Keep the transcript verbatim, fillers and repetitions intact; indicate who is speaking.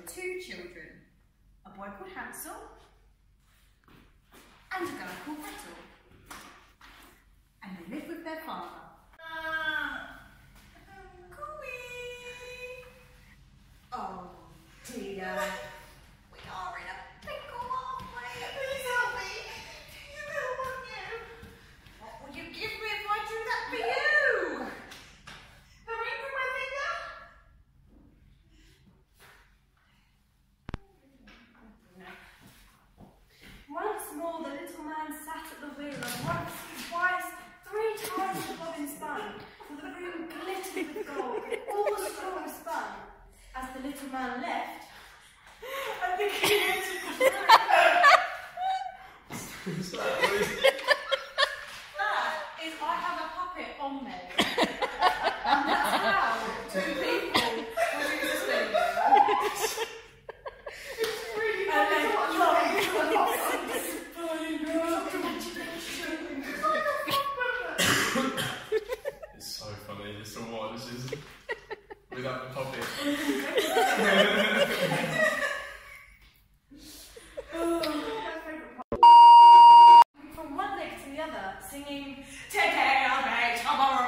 Speaker 1: were two children, a boy called Hansel and a girl called Gretel. And they lived with their father. Oh dear. We are in a pickle, aren't we? Please help me. You will, won't you? What would you give me if I do that for you? The ring from my finger? Once more the little man sat at the wheel, and once, twice, three times the bobbin spun, till the room glittered with gold, all the straw spun. As the little man left, I think he entered the room. That is, I have a puppet on me. And that's how two people will do this thing. It's really and then
Speaker 2: it's so funny just to watch. This is without the puppet.
Speaker 1: From one leg to the other, singing, "Today I'll make tomorrow."